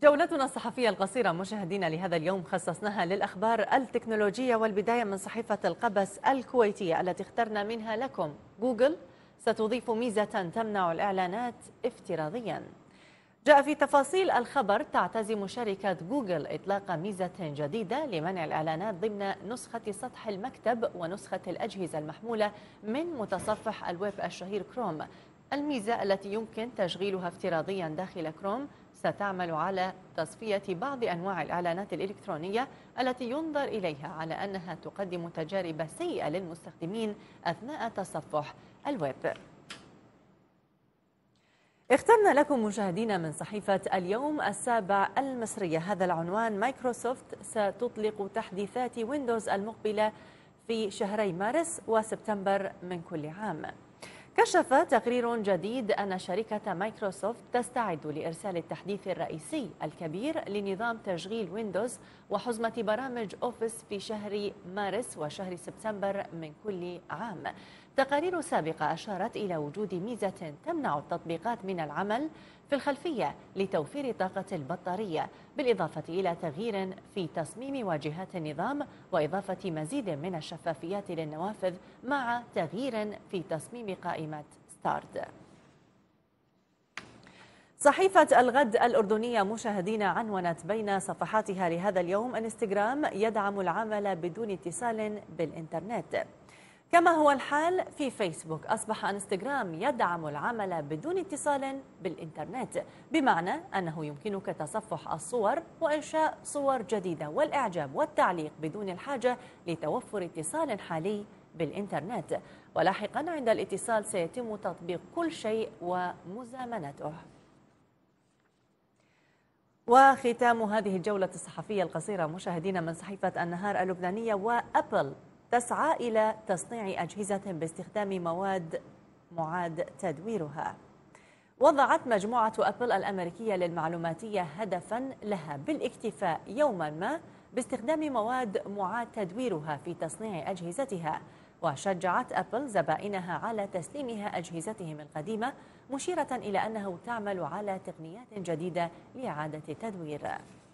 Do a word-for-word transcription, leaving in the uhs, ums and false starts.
جولتنا الصحفية القصيرة مشاهدينا لهذا اليوم خصصناها للأخبار التكنولوجية، والبداية من صحيفة القبس الكويتية التي اخترنا منها لكم. جوجل ستضيف ميزة تمنع الإعلانات افتراضيا. جاء في تفاصيل الخبر: تعتزم شركة جوجل إطلاق ميزة جديدة لمنع الإعلانات ضمن نسخة سطح المكتب ونسخة الأجهزة المحمولة من متصفح الويب الشهير كروم. الميزة التي يمكن تشغيلها افتراضيا داخل كروم ستعمل على تصفية بعض أنواع الإعلانات الإلكترونية التي ينظر إليها على أنها تقدم تجارب سيئة للمستخدمين أثناء تصفح الويب. اخترنا لكم مشاهدينا من صحيفة اليوم السابع المصرية هذا العنوان: مايكروسوفت ستطلق تحديثات ويندوز المقبلة في شهري مارس وسبتمبر من كل عام. كشف تقرير جديد أن شركة مايكروسوفت تستعد لإرسال التحديث الرئيسي الكبير لنظام تشغيل ويندوز وحزمة برامج أوفيس في شهر مارس وشهر سبتمبر من كل عام. تقارير سابقة أشارت إلى وجود ميزة تمنع التطبيقات من العمل في الخلفية لتوفير طاقة البطارية، بالإضافة إلى تغيير في تصميم واجهات النظام وإضافة مزيد من الشفافيات للنوافذ مع تغيير في تصميم قائمة ستارت. صحيفة الغد الأردنية مشاهدينا عنونت بين صفحاتها لهذا اليوم: انستغرام يدعم العمل بدون اتصال بالإنترنت. كما هو الحال في فيسبوك، أصبح انستغرام يدعم العمل بدون اتصال بالإنترنت، بمعنى أنه يمكنك تصفح الصور وإنشاء صور جديدة والإعجاب والتعليق بدون الحاجة لتوفر اتصال حالي بالإنترنت، ولاحقا عند الاتصال سيتم تطبيق كل شيء ومزامنته. وختام هذه الجولة الصحفية القصيرة مشاهدينا من صحيفة النهار اللبنانية: وأبل تسعى إلى تصنيع أجهزة باستخدام مواد معاد تدويرها. وضعت مجموعة أبل الأمريكية للمعلوماتية هدفا لها بالاكتفاء يوما ما باستخدام مواد معاد تدويرها في تصنيع أجهزتها، وشجعت أبل زبائنها على تسليمها أجهزتهم القديمة، مشيرة إلى أنه تعمل على تقنيات جديدة لإعادة التدوير.